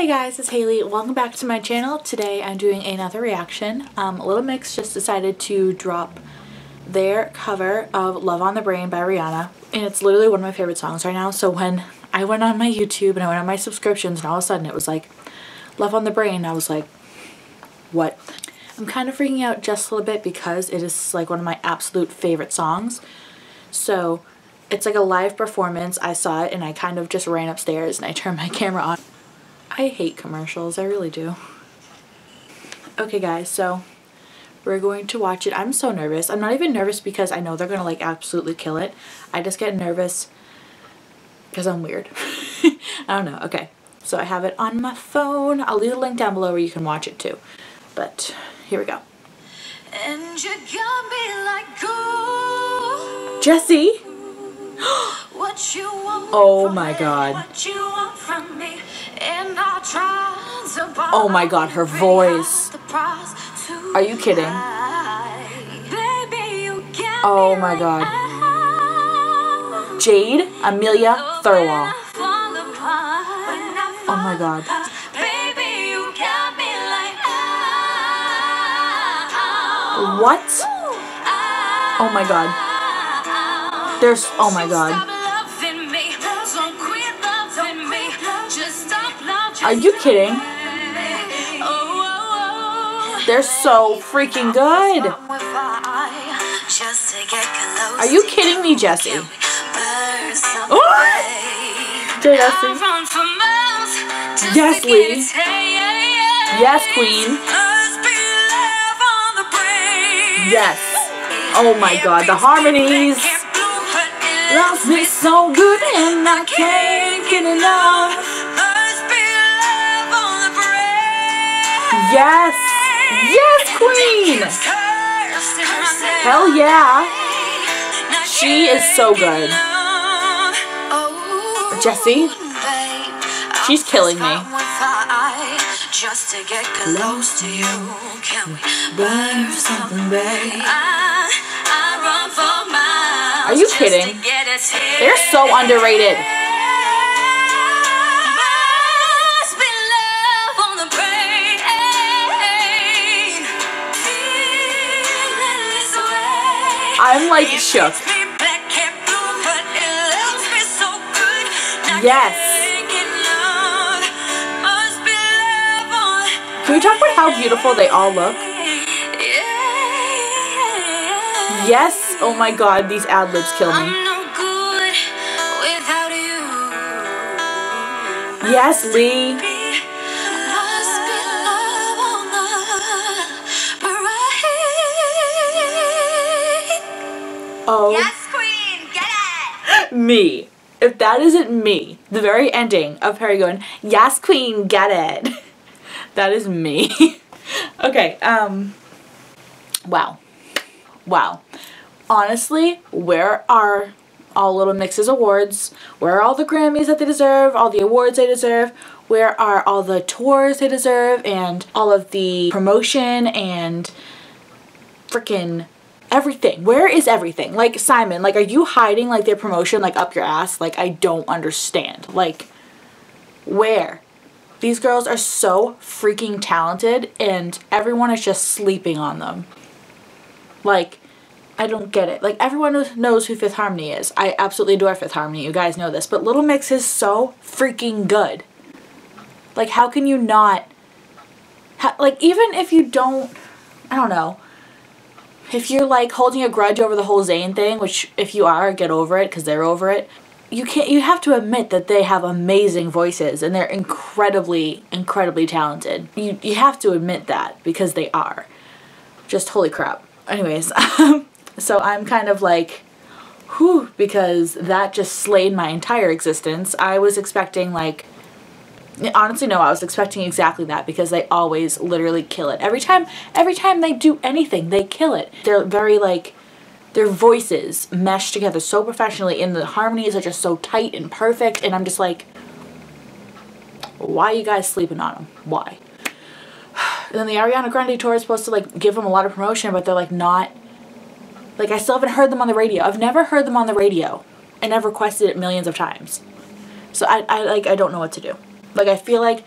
Hey guys, it's Haley. Welcome back to my channel. Today I'm doing another reaction. Little Mix just decided to drop their cover of Love on the Brain by Rihanna, and it's literally one of my favorite songs right now. So when I went on my YouTube and I went on my subscriptions and all of a sudden it was like Love on the Brain, I was like, what? I'm kind of freaking out just a little bit because it is like one of my absolute favorite songs. So it's like a live performance. I saw it and I kind of just ran upstairs and I turned my camera on. I hate commercials, I really do. Okay guys, so we're going to watch it. I'm so nervous. I'm not even nervous because I know they're gonna like absolutely kill it. I just get nervous because I'm weird. I don't know. Okay, so I have it on my phone. I'll leave the link down below where you can watch it too. But here we go. And you got me like gold. Jessie! What you want oh my god. What you want from me. And I'll try to oh my god, her voice. Are you kidding? Baby, you oh my god. Jade Amelia Thirlwall. Oh my god. Baby, you got me like what? Oh my god. There's oh my god. Are you kidding? They're so freaking good. Are you kidding me, Jessie? Oh! Jessie. Yes, Lee. Yes, Queen. Yes. Oh my god, the harmonies. Loves me so good and I can't get enough. Yes! Yes, Queen! Hell yeah! She is so good. Jessie? She's killing me. Just to get close to you, can we burn something, babe? Are you kidding? They're so underrated. I'm like shook. Yes. Can we talk about how beautiful they all look? Yes. Oh my god, these ad-libs kill me. Yes, Lee. Oh. Yes, Queen, get it! Me. If that isn't me, the very ending of Harry going, yes, Queen, get it. That is me. Okay, wow. Wow. Honestly, where are all Little Mix's awards? Where are all the Grammys that they deserve? All the awards they deserve? Where are all the tours they deserve? And all of the promotion and frickin' everything? Where is everything? Like, Simon, like, are you hiding like their promotion like up your ass? Like, I don't understand. Like, where? These girls are so freaking talented and everyone is just sleeping on them. Like, I don't get it. Like, everyone knows who Fifth Harmony is. I absolutely adore Fifth Harmony. You guys know this. But Little Mix is so freaking good. Like, how can you not? Like, even if you don't, I don't know. If you're like holding a grudge over the whole Zayn thing, which if you are, get over it because they're over it. You have to admit that they have amazing voices and they're incredibly, incredibly talented. You have to admit that because they are. Just holy crap. Anyways, so I'm kind of like, whew, because that just slayed my entire existence. I was expecting like, honestly no, I was expecting exactly that because they always literally kill it. Every time they do anything, they kill it. They're very like, their voices mesh together so professionally and the harmonies are just so tight and perfect, and I'm just like, why are you guys sleeping on them? Why? And then the Ariana Grande tour is supposed to like give them a lot of promotion, but they're like not, like I still haven't heard them on the radio. I've never heard them on the radio and I've requested it millions of times. So I don't know what to do. Like, I feel like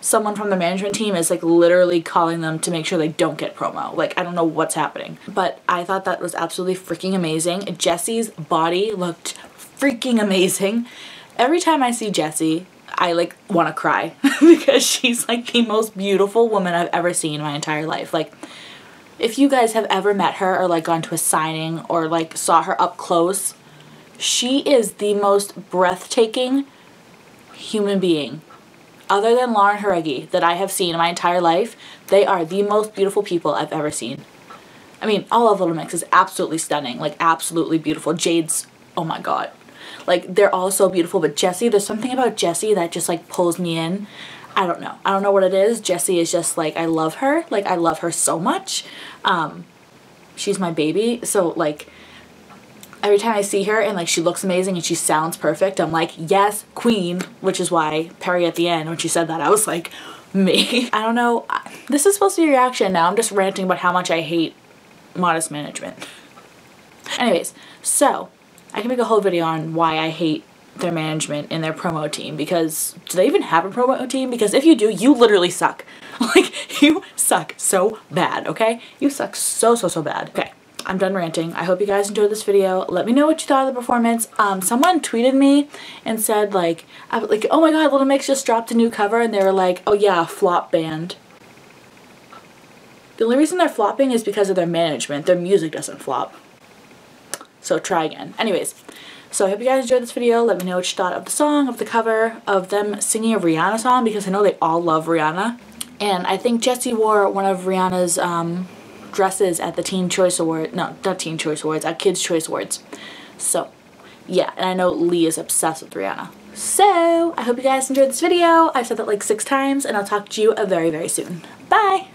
someone from the management team is like literally calling them to make sure they don't get promo. Like, I don't know what's happening. But I thought that was absolutely freaking amazing. Jessie's body looked freaking amazing. Every time I see Jessie, I like want to cry because she's like the most beautiful woman I've ever seen in my entire life. Like, if you guys have ever met her or like gone to a signing or like saw her up close, she is the most breathtaking human being. Other than Lauren Jauregui that I have seen in my entire life, they are the most beautiful people I've ever seen. I mean, all of Little Mix is absolutely stunning, like absolutely beautiful. Jade's, oh my god. Like, they're all so beautiful, but Jessie, there's something about Jessie that just like pulls me in. I don't know. I don't know what it is. Jessie is just like, I love her. Like, I love her so much. She's my baby. So like, every time I see her and like she looks amazing and she sounds perfect, I'm like, yes, queen, which is why Perry at the end, when she said that, I was like, me. I don't know. This is supposed to be a reaction now. I'm just ranting about how much I hate Modest Management. Anyways, so I can make a whole video on why I hate their management and their promo team, because do they even have a promo team? Because if you do, you literally suck. Like, you suck so bad, okay? You suck so bad. Okay. I'm done ranting. I hope you guys enjoyed this video. Let me know what you thought of the performance. Someone tweeted me and said like, oh my god, Little Mix just dropped a new cover, and they were like, oh yeah, flop band. The only reason they're flopping is because of their management. Their music doesn't flop. So try again. Anyways, so I hope you guys enjoyed this video. Let me know what you thought of the song, of the cover, of them singing a Rihanna song, because I know they all love Rihanna. And I think Jessie wore one of Rihanna's dresses at the Teen Choice Award, no, not Teen Choice Awards, at Kids Choice Awards. So yeah, and I know Lee is obsessed with Rihanna. So I hope you guys enjoyed this video. I've said that like 6 times, and I'll talk to you very soon. Bye!